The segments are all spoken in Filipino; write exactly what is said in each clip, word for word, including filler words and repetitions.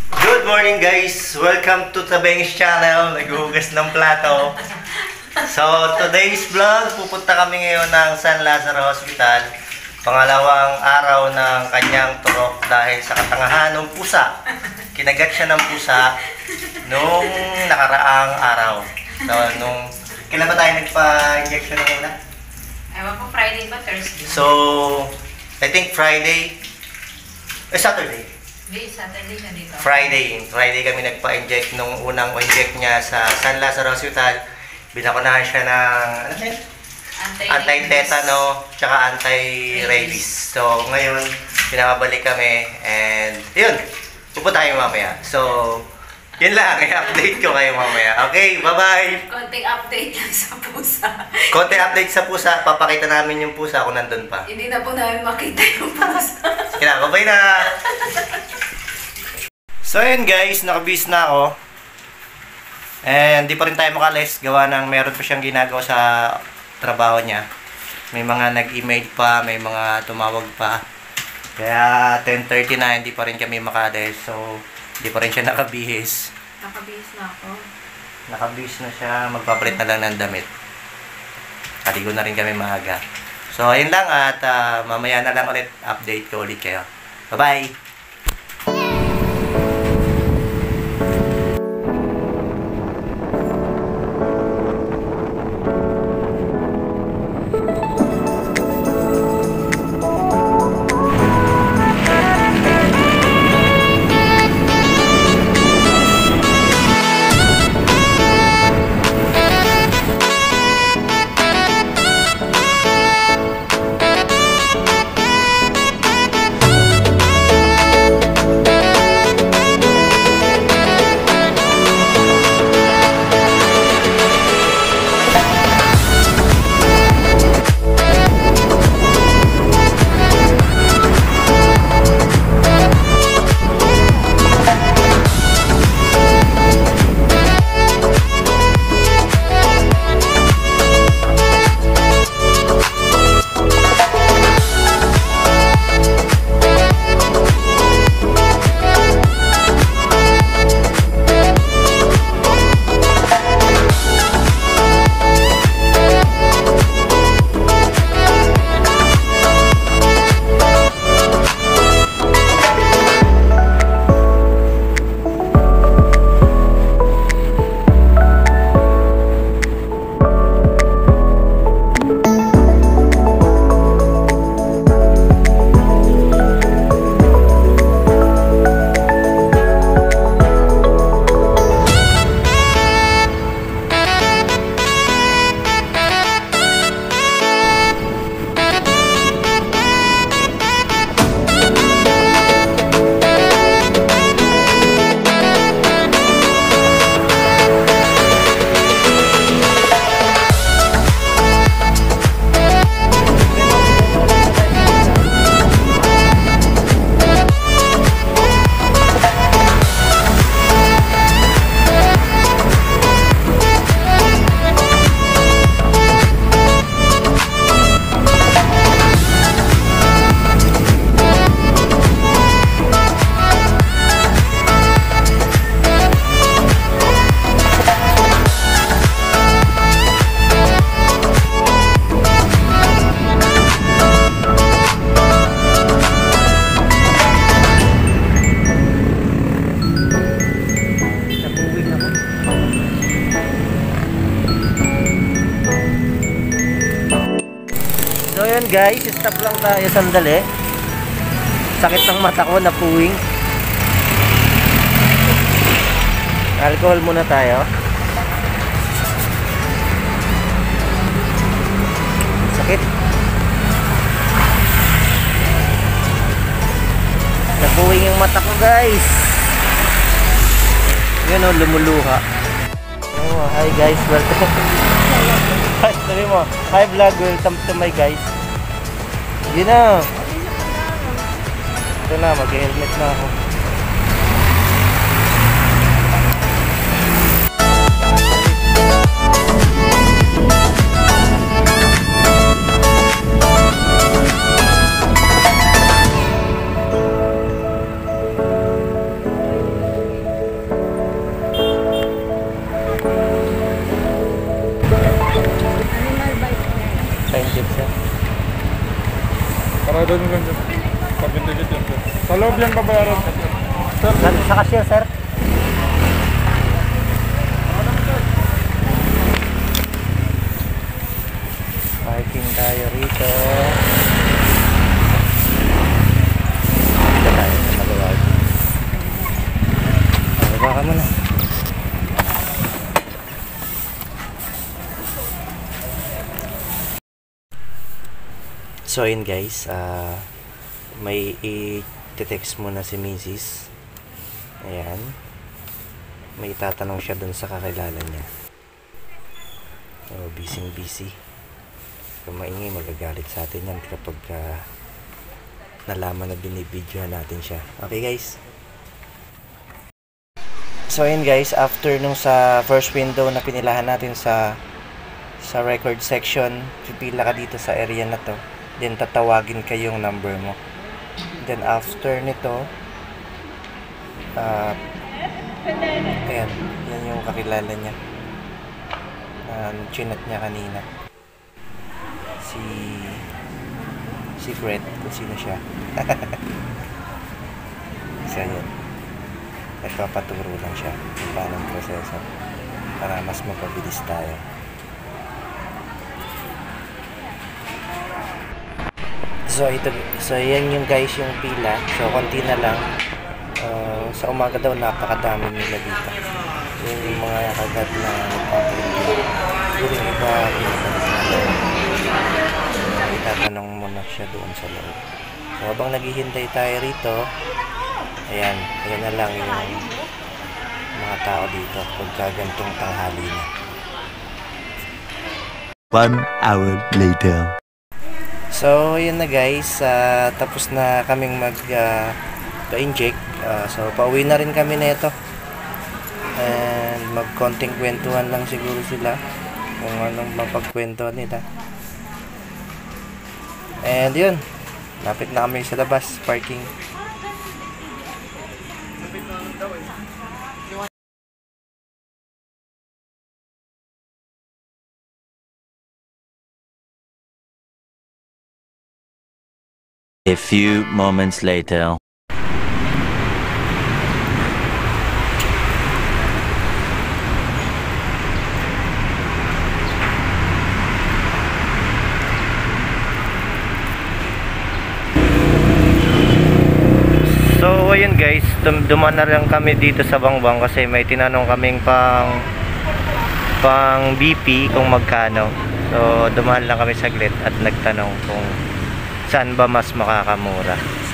Good morning guys! Welcome to Tabeng's channel. Naghuhugas ng plato. So, today's vlog, pupunta kami ngayon ng San Lazaro Hospital. Pangalawang araw ng kanyang turok dahil sa katangahan ng pusa. Kinagat siya ng pusa nung nakaraang araw. So, nung... Kailan ba tayo nagpa-injection ng una? Ewan ko, Friday ba? Thursday? So, I think Friday... Eh, Saturday. Hindi, Saturday na dito. Friday. Friday kami nagpa-inject nung unang inject niya sa San Lazaro Hospital. Binakunahan siya ng ano yun? Anti-tetano tsaka anti-rabies. So ngayon, pinabalik kami and yun, pupunta tayo mamaya. So, yun lang, i-update ko kayo mamaya. Okay, bye-bye! Konting update lang sa pusa. Konting update sa pusa, papakita namin yung pusa kung nandun pa. Hindi na po namin makita yung pusa. Sige na, bye-bye na! So yun guys, nakabis na ako. And di pa rin tayo makalis. Gawa ng meron pa siyang ginagawa sa trabaho niya. May mga nag-email pa, may mga tumawag pa. Kaya ten thirty na, hindi pa rin kami makalis. So, hindi pa rin siya nakabihis. Nakabihis na ako. Nakabihis na siya, magpapalit na lang ng damit. Kaligo na rin kami maaga. So, ayun lang at uh, mamaya na lang ulit update ko ulit kayo. Bye-bye! So yun guys, stop lang tayo sandali. Sakit ng mata ko, napuwing. Alcohol muna tayo. Sakit. Napuwing yung mata ko guys. Yun o, lumuluha. Oh, hi guys, welcome. Hi, sabi mo, hi vlog, welcome to my guys. Hindi na. Ito na, mag-helmet na ako. Oh, doon lang dyan. Pag-indicate yan, sir. Sa loob yan babayaran. Sir, Sa, sa cashier, sir. Parking tayo rito. Dito tayo sa mag-work. Baba ka muna. So yun guys, uh, may i-text muna si Missus Ayan. May tatanong siya dun sa kakilala niya. So, busy busy. Kung maingay, magagalit sa atin yan kapag uh, nalaman na binibidyohan natin siya. Okay guys? So yun guys, after nung sa first window na pinilahan natin sa sa record section, pipila ka dito sa area na to. Then tatawagin kayong number mo. Then after nito, uh, ayan, yan yung kakilala niya. Uh, chinat niya kanina. Si si Fred, kung sino siya. So yun. Nagpapaturo lang siya kung paano ang proseso para mas mapabilis tayo. So ito, so yan yung guys yung pila. So konti na lang. Uh, sa umaga daw napakadami nila dito. Yung mga kagad na nagpapilip. Siguro yung iba itatanong mo na siya doon sa loob. So habang naghihintay tayo rito, ayan, ayan na lang yung mga tao dito pagka gantong tanghali na. One hour later. So, yun na guys, uh, tapos na kaming mag uh, pa-inject. Uh, so, pauwi na rin kami na ito. And magkonting kwentuhan lang siguro sila kung anong mapagkwentuhan nila. And yun, lapit na kami sa labas, parking. A few moments later. So ayun guys, dum duman na lang kami dito sa Bangbang kasi may tinanong kaming pang pang B P kung magkano. So dumaan lang kami saglit at nagtanong kung saan ba mas makakamura.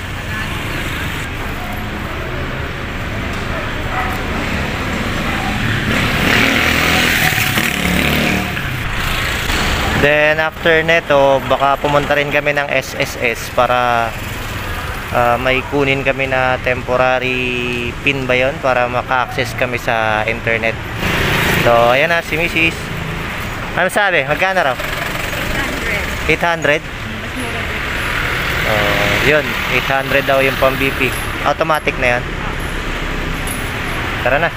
Then after neto, baka pumunta rin kami ng S S S para uh, may kunin kami na temporary pin ba yun para maka-access kami sa internet. So ayan na si Missus Ano sabi? Magkano raw? eight hundred. Uh, yun, eight hundred daw yung pang B P. Automatic na yan. Tara na.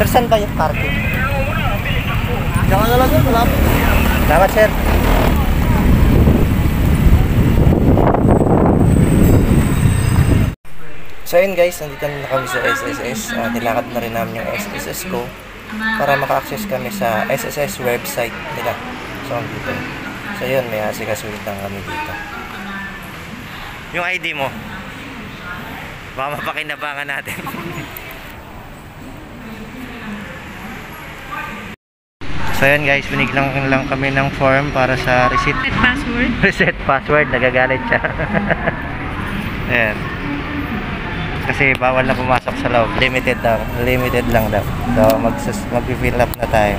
Sir, saan ba yung parking? Diyan ka na lang, malapit. Salamat, sir. So yun guys, nandito na kami sa S S S. Uh, nilakad na rin namin yung S S S ko para maka-access kami sa S S S website nila. So dito. So yun, may asikasulit lang kami dito. Yung I D mo. Baka mapakinabangan natin. So yun guys, biniglang lang kami ng form para sa reset Password? reset password. Nagagalit siya. Ayan. Kasi bawal na pumasok sa loob. Limited lang. Limited lang daw. So mag-fill up na tayo.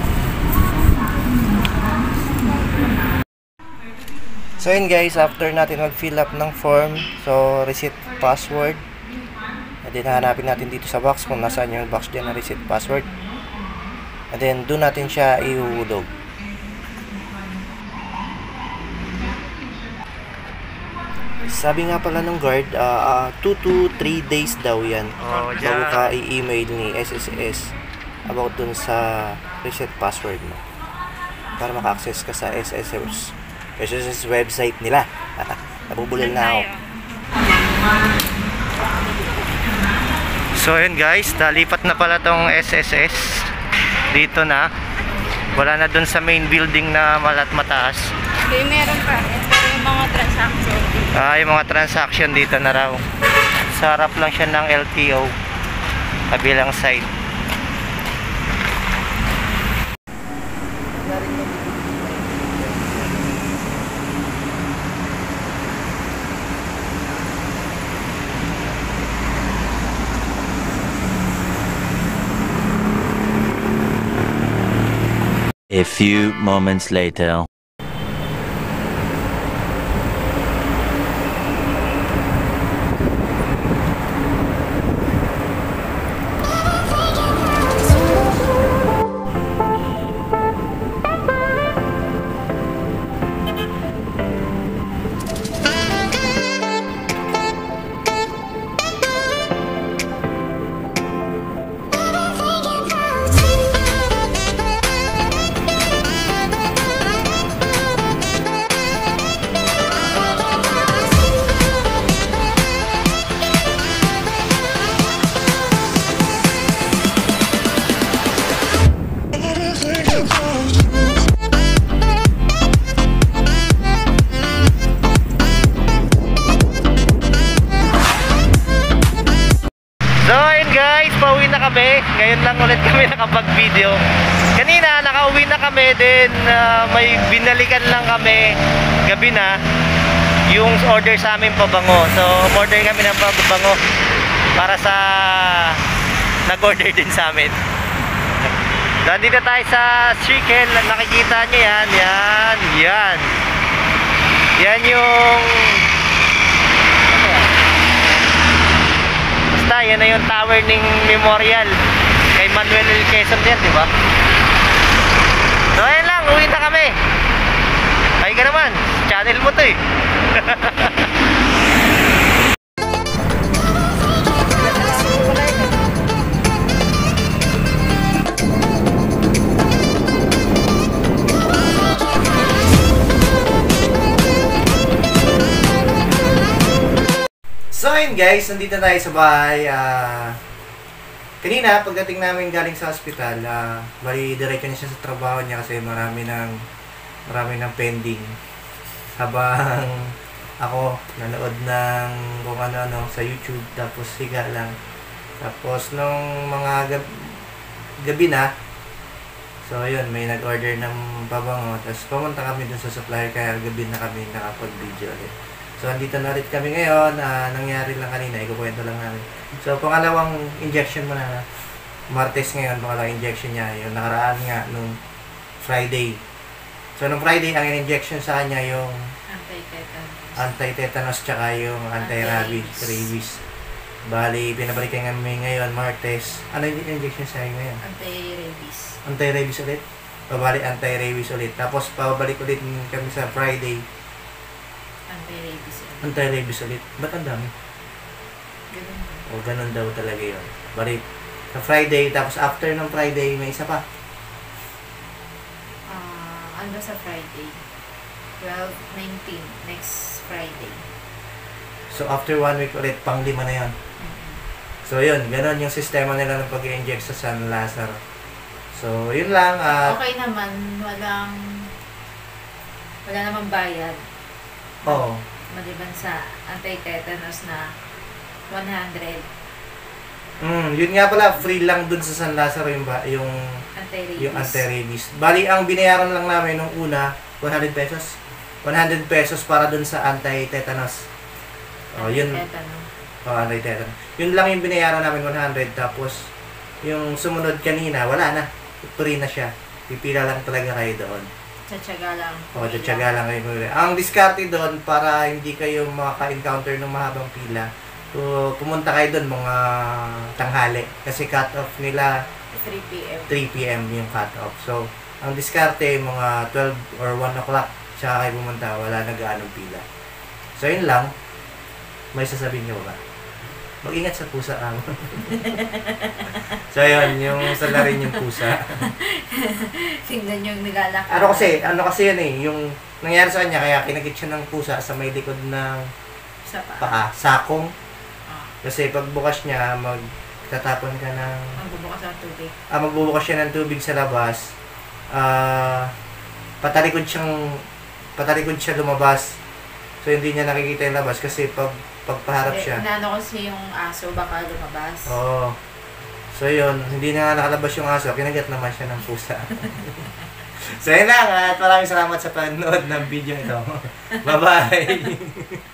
So yun guys, after natin mag-fill up ng form, so reset password. And then hanapin natin dito sa box kung nasaan yung box dyan na reset password. And then doon natin siya ihuhulog. Sabi nga pala ng guard, two to three days daw yan. Oh, bago ka i-email ni S S S about dun sa reset password mo. Para maka-access ka sa S S S S S S website nila. Nabubulol na ako. So yun guys, nalipat na pala tong S S S. Dito na. Wala na dun sa main building na malat mataas. Okay, meron pa. Ito yung mga transaction. Ah, yung mga transaction dito na raw. Sa harap lang siya ng L T O. Kabilang side. A few moments later. Kami. Ngayon lang ulit kami nakapag-video. Kanina nakauwi na kami din, uh, may binalikan lang kami gabi na yung order sa amin pabango. So order kami ng pabango para sa nag-order din sa amin. Nandito tayo sa chicken, nakikita nyo yan, yan, yan. Yan yung yan na yung tower ng Memorial kay Manuel L. Quezon yan, di ba? So ayan lang, uwi na kami. Ay ka naman, channel mo to eh. So ayun guys, nandito tayo sa bahay. Uh, kanina, pagdating namin galing sa hospital, uh, bali diretso na siya sa trabaho niya kasi marami ng marami ng pending. Habang ako nanood ng kung ano-ano sa YouTube, tapos higa lang. Tapos nung mga gab gabi na, so ayun, may nag-order ng pabango. Tapos pumunta kami dun sa supplier, kaya gabi na kami nakapag-video ulit. So, andito na rin kami ngayon. Uh, nangyari lang kanina. Ikukwento lang namin. So, pangalawang injection mo na. Martes ngayon, pangalawang injection niya. Yung nakaraan nga, nung Friday. So, nung Friday, ang in-injection sa kanya yung Anti-tetanus. Anti-tetanus tsaka yung anti-rabies. Rabies. Bali, pinabalikan kami ngayon, Martes. Ano yung injection sa kanya ngayon? Anti-rabies. Anti-rabies ulit? Pabalik, anti-rabies ulit. Tapos, pabalik ulit kami sa Friday. Anti-rabies. Anti-rabies ulit. Ba't ang dami? Ganun ba? O ganun daw talaga yun. Bali, Sa Friday, tapos after ng Friday, may isa pa. Ah, ano ba sa Friday? twelve, nineteen, next Friday. So, after one week ulit, pang lima na yon. Mm-hmm. So, yun. Ganon yung sistema nila ng pag-i-inject sa San Lazaro. So, yun lang. At, Okay naman, walang wala namang bayad. oo. Maliban sa anti-tetanus na one hundred, Mm, yun nga pala, free lang dun sa San Lazaro yung, ba, yung, anti-rabies. yung anti-rabies. Bali, ang binayaran lang namin nung una, one hundred pesos. one hundred pesos para dun sa anti-tetanus. Oh, yun. Anti-tetanus. Oh, anti-tetanus. Yun lang yung binayaran namin, one hundred. Tapos, yung sumunod kanina, wala na. Free na siya. Pipila lang talaga kayo doon. Tsatsaga lang. O, tsatsaga lang kayo. pumili. Ang diskarte doon, para hindi kayo makaka-encounter ng mahabang pila, so, pumunta kayo doon mga tanghali. Kasi cut-off nila, three p.m. three p.m. yung cut-off. So, ang diskarte, mga twelve or one o'clock, tsaka kayo pumunta, wala na gaanong pila. So, yun lang. May sasabihin nyo ba? Mag-ingat sa pusa ka. So, yun, yung sa na rin yung pusa. Tingnan yung nilalakad. Ano kasi, ano kasi yan eh, yung nangyari sa kanya, kaya kinagit siya ng pusa sa may likod ng Sa paa. paa, sakong. Ah, Kasi pagbukas niya, magtatapon ka ng, magbubukas ang tubig. ah, magbubukas siya ng tubig sa labas. Ah, patalikod siyang, patalikod siya lumabas. So, hindi niya nakikita yung labas kasi pag, pagpaharap Eh, siya. Inaano kasi yung aso, baka lumabas. Oo. So, yun, hindi na nakalabas yung aso, kinagat naman siya ng pusa. So, yun lang, at maraming salamat sa panonood ng video ito. Bye-bye!